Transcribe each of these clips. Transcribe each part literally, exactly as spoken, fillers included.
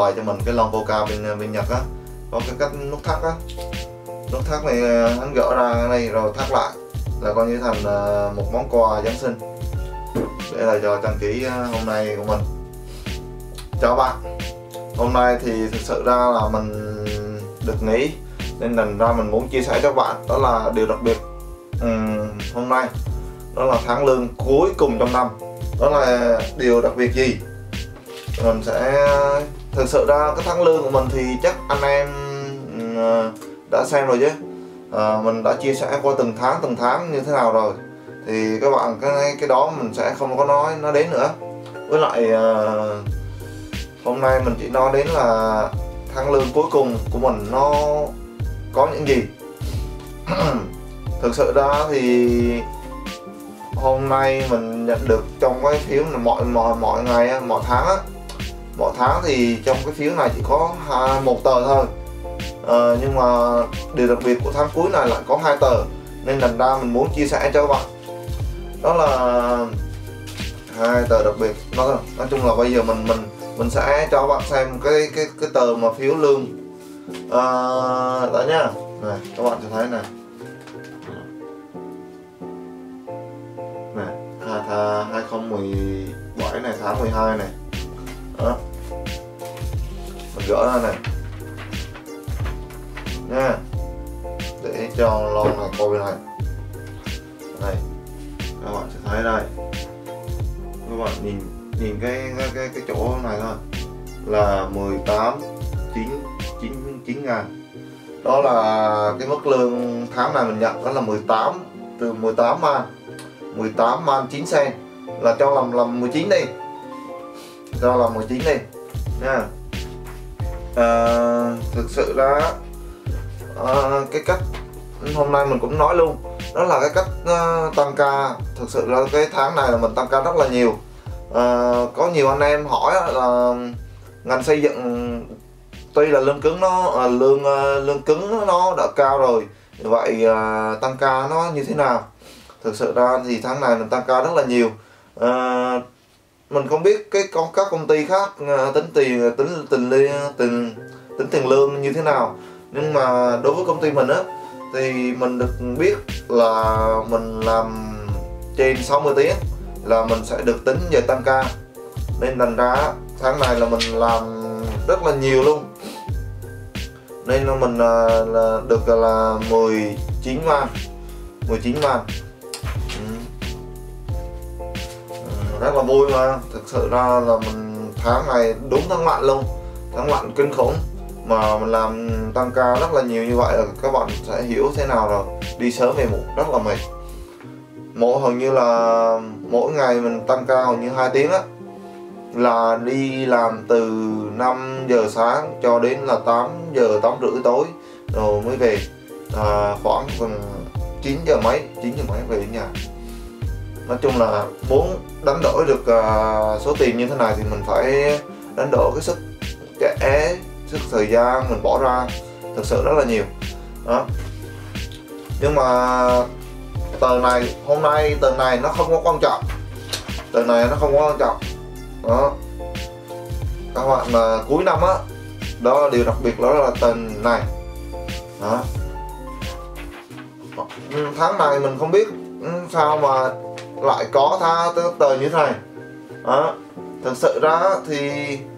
bài cho mình cái lon Coca bên bên Nhật á, có cái cách nút thắt á, nút thắt này hắn gỡ ra đây rồi thắt lại là coi như thành một món quà Giáng sinh để là cho Trang Kỷ hôm nay của mình. Chào bạn, hôm nay thì thực sự ra là mình được nghỉ nên thành ra mình muốn chia sẻ cho bạn đó là điều đặc biệt uhm, hôm nay đó là tháng lương cuối cùng trong năm. Đó là điều đặc biệt gì mình sẽ thực sự ra cái tháng lương của mình thì chắc anh em đã xem rồi chứ, à, mình đã chia sẻ qua từng tháng từng tháng như thế nào rồi thì các bạn cái cái đó mình sẽ không có nói nó đến nữa. Với lại à, hôm nay mình chỉ nói đến là tháng lương cuối cùng của mình nó có những gì. Thực sự ra thì hôm nay mình nhận được trong cái phiếu là mọi mọi mọi ngày mọi tháng á, mỗi tháng thì trong cái phiếu này chỉ có hai, một tờ thôi, à, nhưng mà điều đặc biệt của tháng cuối này lại có hai tờ nên thành ra mình muốn chia sẻ cho các bạn. Đó là hai tờ đặc biệt. Nói, nói chung là bây giờ mình mình mình sẽ cho các bạn xem cái cái cái tờ mà phiếu lương à, đó nhá. Này các bạn sẽ thấy này, này hai không một bảy này, tháng mười hai này đó, mình gỡ ra này nha, để cho lon này coi bên này. Đây các bạn sẽ thấy đây, các bạn nhìn nhìn cái cái cái, cái chỗ này thôi là mười tám chín chín chín ngàn. Đó là cái mức lương tháng này mình nhận, đó là mười tám, từ mười tám man mười tám man chín sen, là cho làm làm mười chín đi, cho làm mười chín đi nha. À, thực sự ra à, cái cách hôm nay mình cũng nói luôn, đó là cái cách uh, tăng ca. Thực sự là cái tháng này là mình tăng ca rất là nhiều. À, có nhiều anh em hỏi là ngành xây dựng tuy là lương cứng nó à, lương uh, lương cứng nó đã cao rồi, vậy uh, tăng ca nó như thế nào? Thực sự ra thì tháng này mình tăng ca rất là nhiều. À, mình không biết cái con các công ty khác uh, tính tiền tính tình tính tính tiền lương như thế nào, nhưng mà đối với công ty mình á thì mình được biết là mình làm trên sáu mươi tiếng là mình sẽ được tính giờ tăng ca, nên thành ra tháng này là mình làm rất là nhiều luôn, nên là mình là được là mười chín man mười chín man. Rất là vui mà. Thực sự ra là mình tháng này đúng tháng mạnh luôn, tháng mạnh kinh khủng, mà mình làm tăng ca rất là nhiều như vậy là các bạn sẽ hiểu thế nào rồi. Đi sớm về muộn rất là mệt, mỗi hầu như là mỗi ngày mình tăng ca hầu như hai tiếng á, là đi làm từ năm giờ sáng cho đến là tám giờ tám rưỡi tối rồi mới về, à, khoảng chín giờ mấy chín giờ mấy về đến nhà. Nói chung là muốn đánh đổi được uh, số tiền như thế này thì mình phải đánh đổi cái sức trẻ, sức thời gian mình bỏ ra thực sự rất là nhiều đó. Nhưng mà tờ này hôm nay tờ này nó không có quan trọng, tờ này nó không có quan trọng đó các bạn. Mà cuối năm á, đó là điều đặc biệt, đó là tờ này đó. Tháng này mình không biết sao mà lại có tha tờ như thế này đó. Thực sự ra thì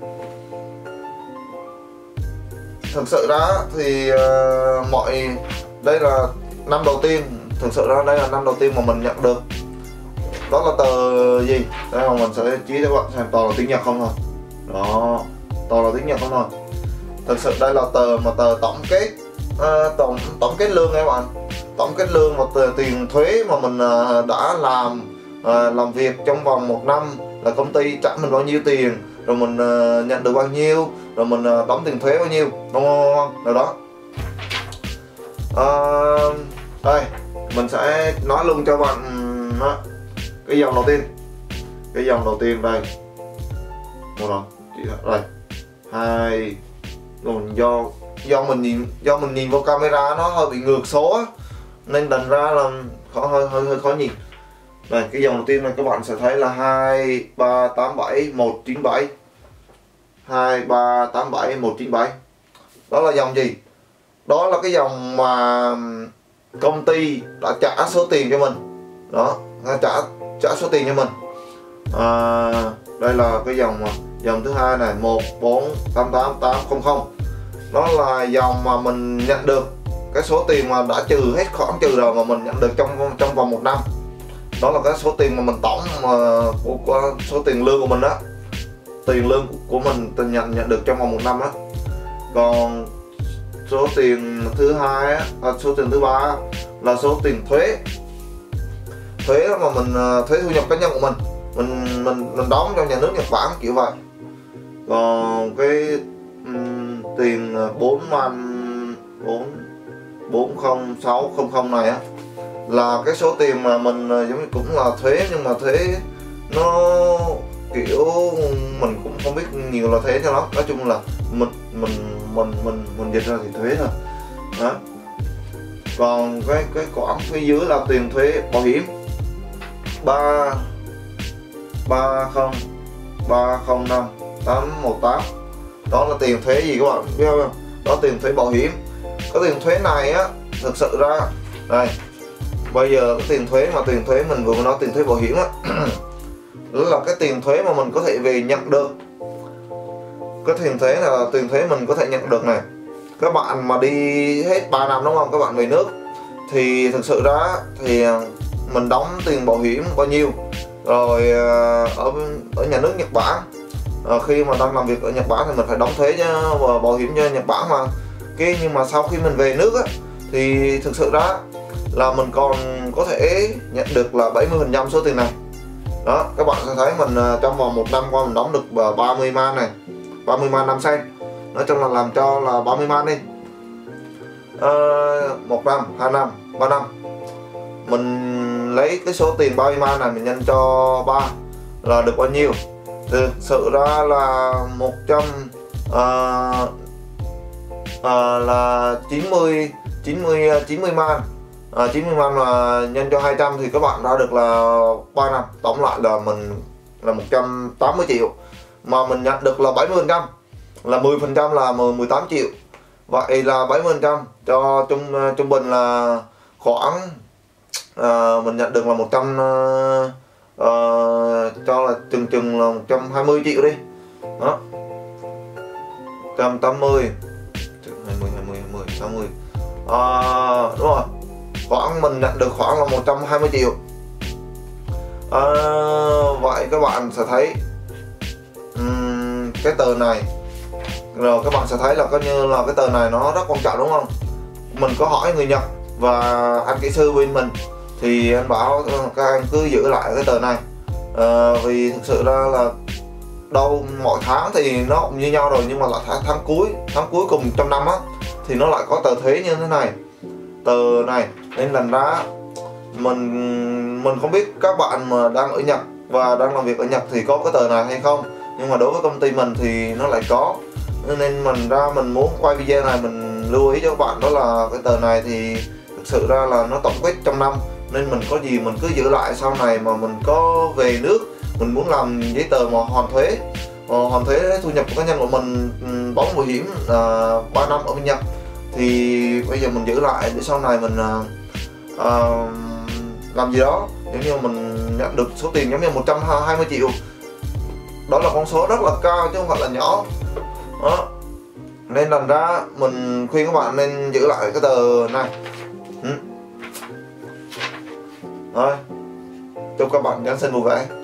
thực sự ra thì uh, mọi đây là năm đầu tiên, thực sự ra đây là năm đầu tiên mà mình nhận được. Đó là tờ gì đây mà mình sẽ chỉ cho các bạn xem, toàn là tiếng Nhật không thôi đó, toàn là tiếng Nhật không thôi. Thực sự đây là tờ mà tờ tổng kết uh, tổng tổng kết lương các bạn, tổng kết lương và tờ tiền thuế mà mình uh, đã làm À, làm việc trong vòng một năm, là công ty trả mình bao nhiêu tiền, rồi mình uh, nhận được bao nhiêu, rồi mình uh, đóng tiền thuế bao nhiêu, đúng không? Rồi đó. À, đây mình sẽ nói luôn cho bạn uh, cái dòng đầu tiên, cái dòng đầu tiên đây, một rồi, đây hai, còn do do mình nhìn do mình nhìn vào camera nó hơi bị ngược số á, nên thành ra là khó, hơi hơi hơi khó nhìn. Đây, cái dòng đầu tiên này các bạn sẽ thấy là hai ba tám bảy một chín bảy hai ba tám bảy một chín bảy. Đó là dòng gì? Đó là cái dòng mà công ty đã trả số tiền cho mình. Đó, trả trả số tiền cho mình. À, đây là cái dòng mà dòng thứ hai này, một bốn tám tám tám không không. Đó là dòng mà mình nhận được cái số tiền mà đã trừ hết khoản trừ rồi mà mình nhận được trong trong vòng một năm. Đó là cái số tiền mà mình tổng mà của, của số tiền lương của mình đó, tiền lương của mình nhận nhận được trong vòng một năm đó. Còn số tiền thứ hai á, à, số tiền thứ ba là số tiền thuế, thuế mà mình thuế thu nhập cá nhân của mình, mình mình mình đóng cho nhà nước Nhật Bản kiểu vậy. Còn cái um, tiền bốn man bốn bốn không sáu không không này á là cái số tiền mà mình giống như cũng là thuế, nhưng mà thuế nó kiểu mình cũng không biết nhiều là thuế cho lắm. Nói chung là mình mình mình mình mình dịch ra thì thuế thôi đó. Còn cái cái khoản phía dưới là tiền thuế bảo hiểm ba ba không ba không năm tám một tám. Đó là tiền thuế gì các bạn biết không? Đó tiền thuế bảo hiểm. Cái tiền thuế này á, thực sự ra đây bây giờ cái tiền thuế mà tiền thuế mình vừa nói tiền thuế bảo hiểm á đó là cái tiền thuế mà mình có thể về nhận được. Cái tiền thuế là tiền thuế mình có thể nhận được này. Các bạn mà đi hết ba năm đúng không, các bạn về nước thì thực sự ra thì mình đóng tiền bảo hiểm bao nhiêu rồi ở ở nhà nước Nhật Bản, à, khi mà đang làm việc ở Nhật Bản thì mình phải đóng thuế cho bảo hiểm cho Nhật Bản mà. Cái nhưng mà sau khi mình về nước á, thì thực sự ra là mình còn có thể nhận được là bảy mươi phần trăm số tiền này. Đó, các bạn sẽ thấy mình trong vòng một năm qua mình đóng được ba mươi man này, ba mươi man năm sen. Nói chung là làm cho là ba mươi man đi, à, một năm, hai năm, ba năm. Mình lấy cái số tiền ba mươi man này mình nhân cho ba là được bao nhiêu? Thực sự ra là một trăm à, à, là chín mươi chín mươi chín mươi man. À, chín mươi man là nhân cho hai trăm thì các bạn đã được là ba năm, tổng lại là mình là một trăm tám mươi triệu, mà mình nhận được là bảy mươi phần trăm, là mười phần trăm là mười tám triệu. Vậy là bảy mươi phần trăm cho trung trung bình là khoảng à, mình nhận được là một trăm à, à, cho là chừng chừng là một trăm hai mươi triệu đi. Đó, một trăm tám mươi hai mươi hai mươi hai mươi sáu mươi, à, đúng rồi, khoảng mình nhận được khoảng là một trăm hai mươi triệu. À, vậy các bạn sẽ thấy um, cái tờ này rồi các bạn sẽ thấy là coi như là cái tờ này nó rất quan trọng đúng không? Mình có hỏi người Nhật và anh kỹ sư bên mình thì anh bảo các anh cứ giữ lại cái tờ này, à, vì thực sự ra là đâu mỗi tháng thì nó cũng như nhau rồi, nhưng mà là tháng, tháng cuối tháng cuối cùng trong năm á thì nó lại có tờ thuế như thế này, tờ này. Nên lần ra mình mình không biết các bạn mà đang ở Nhật và đang làm việc ở Nhật thì có cái tờ này hay không, nhưng mà đối với công ty mình thì nó lại có. Nên mình ra mình muốn quay video này mình lưu ý cho các bạn, đó là cái tờ này thì thực sự ra là nó tổng kết trong năm, nên mình có gì mình cứ giữ lại, sau này mà mình có về nước mình muốn làm giấy tờ mà hoàn thuế hoàn thuế thu nhập của cá nhân của mình, đóng bảo hiểm uh, ba năm ở bên Nhật, thì bây giờ mình giữ lại để sau này mình uh, uh, làm gì đó. Nếu như mình nhận được số tiền giống như một trăm hai mươi triệu, đó là con số rất là cao chứ không phải là nhỏ đó. Nên thành ra mình khuyên các bạn nên giữ lại cái tờ này. ừ. Rồi, chúc các bạn Giáng sinh vui vẻ.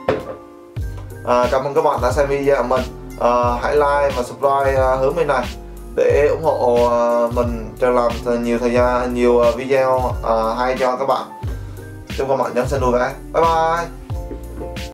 À, cảm ơn các bạn đã xem video của mình. À, hãy like và subscribe uh, hướng bên này để ủng hộ uh, mình cho làm nhiều thời gian nhiều video uh, hay cho các bạn. Chúc các bạn Giáng sinh vui vẻ. Bye bye.